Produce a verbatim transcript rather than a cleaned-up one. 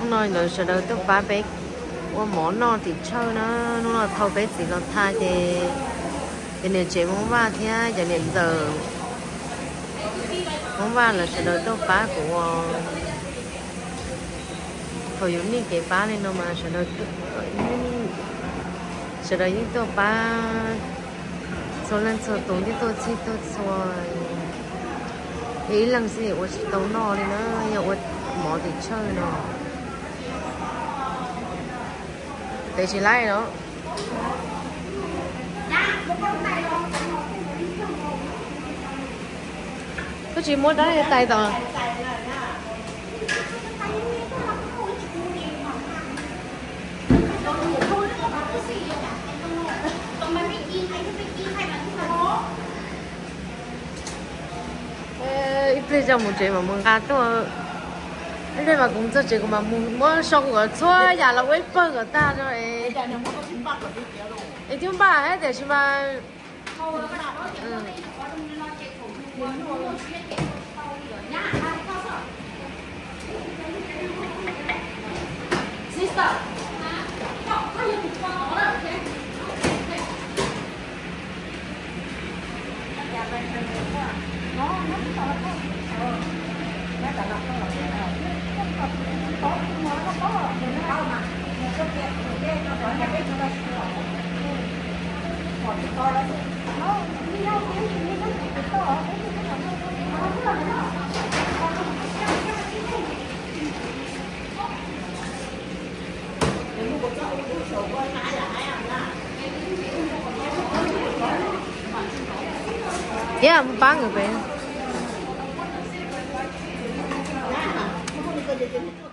nói rồi sau đó tôi ba bé qua món nó thì chơi nó nó là thâu bé gì nó thay thì thì nếu chế món ba thì giờ niệm giờ món ba là sau đó tôi ba của hồi giống như cái ba này nó mà sau đó sau đó những tôi ba số lần số tốn thì tôi chỉ tôi số ý lần gì tôi chỉ tốn nó đi nữa giờ tôi mỏ thì chơi nó để chỉ lại đó có chỉ muốn đá tay tao bây giờ một chuyện mà muốn ăn tôi đây mà cũng cho chị mà muốn muốn xong rồi thôi nhà là quên bơ của ta rồi ấy tiếng ba ấy để xem mà sister nó nó cũng là nó nó cả lọc nó là cái có nó nó có rồi nó đau mà nó có cái cái nó gọi là cái nó là còn cái to đó nó đi đâu cái gì nó cái to cái cái nó nó nó nó yeah, ba người về.